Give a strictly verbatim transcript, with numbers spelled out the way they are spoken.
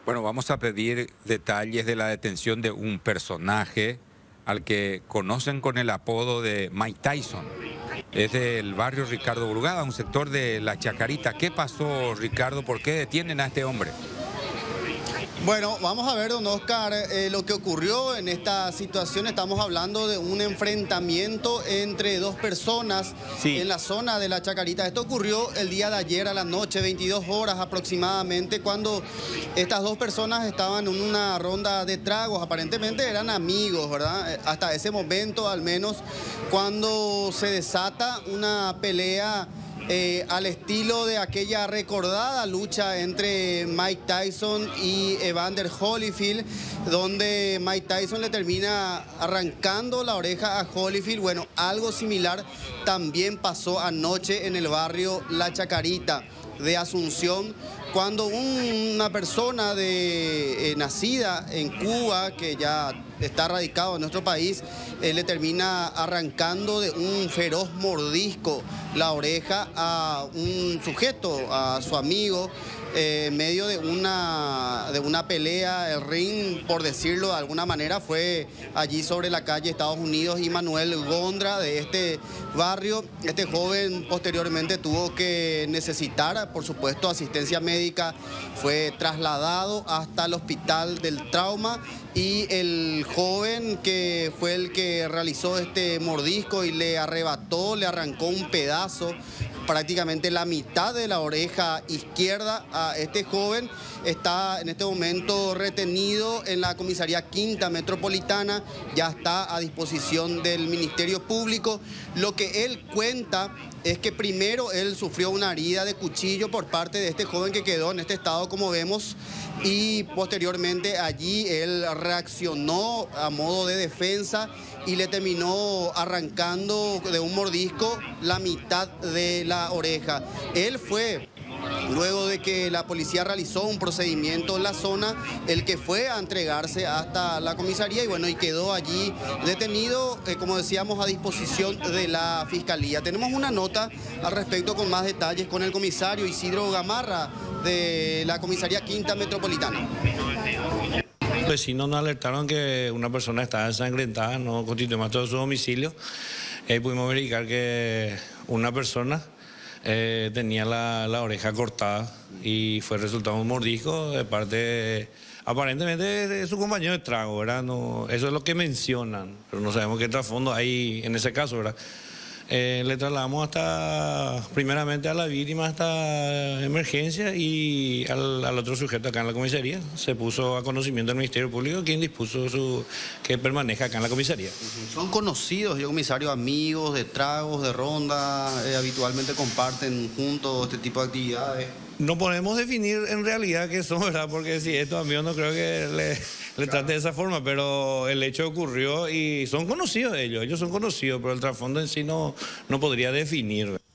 Bueno, vamos a pedir detalles de la detención de un personaje al que conocen con el apodo de Mike Tyson. Es del barrio Ricardo Brugada, un sector de La Chacarita. ¿Qué pasó, Ricardo? ¿Por qué detienen a este hombre? Bueno, vamos a ver, don Oscar, eh, lo que ocurrió en esta situación. Estamos hablando de un enfrentamiento entre dos personas Sí. en la zona de La Chacarita. Esto ocurrió el día de ayer a la noche, veintidós horas aproximadamente, cuando estas dos personas estaban en una ronda de tragos. Aparentemente eran amigos, ¿verdad? Eh, Hasta ese momento, al menos, cuando se desata una pelea Eh, al estilo de aquella recordada lucha entre Mike Tyson y Evander Holyfield, donde Mike Tyson le termina arrancando la oreja a Holyfield. Bueno, algo similar también pasó anoche en el barrio La Chacarita de Asunción, cuando una persona de, eh, nacida en Cuba, que ya está radicado en nuestro país, eh, le termina arrancando de un feroz mordisco la oreja a un sujeto, a su amigo, eh, en medio de una, de una pelea. El ring, por decirlo de alguna manera, fue allí sobre la calle Estados Unidos y Manuel Gondra de este barrio. Este joven posteriormente tuvo que necesitar, por supuesto, asistencia médica. Fue trasladado hasta el hospital del trauma y el joven que fue el que realizó este mordisco y le arrebató, le arrancó un pedazo, prácticamente la mitad de la oreja izquierda a este joven, está en este momento retenido en la comisaría Quinta Metropolitana. Ya está a disposición del Ministerio Público. Lo que él cuenta es que primero él sufrió una herida de cuchillo por parte de este joven que quedó en este estado, como vemos, y posteriormente allí él reaccionó a modo de defensa y le terminó arrancando de un mordisco la mitad de la oreja. Él fue, luego de que la policía realizó un procedimiento en la zona, el que fue a entregarse hasta la comisaría y bueno, y quedó allí detenido, eh, como decíamos, a disposición de la Fiscalía. Tenemos una nota al respecto con más detalles con el comisario Isidro Gamarra de la comisaría Quinta Metropolitana. Los vecinos nos alertaron que una persona estaba ensangrentada, no constituyó más todo su domicilio. Ahí pudimos verificar que una persona eh, tenía la, la oreja cortada y fue resultado un mordisco de parte, aparentemente, de su compañero de trago, ¿verdad? No, eso es lo que mencionan, pero no sabemos qué trasfondo hay en ese caso, ¿verdad? Eh, le trasladamos hasta, primeramente a la víctima hasta emergencia y al, al otro sujeto acá en la comisaría. Se puso a conocimiento del Ministerio Público, quien dispuso su, que permanezca acá en la comisaría. ¿Son conocidos, señor comisario, amigos de tragos, de ronda? Eh, ¿Habitualmente comparten juntos este tipo de actividades? No podemos definir en realidad qué son, ¿verdad? Porque si estos amigos no creo que le, le claro. trate de esa forma, pero el hecho ocurrió y son conocidos ellos, ellos son conocidos, pero el trasfondo en sí no, no podría definir.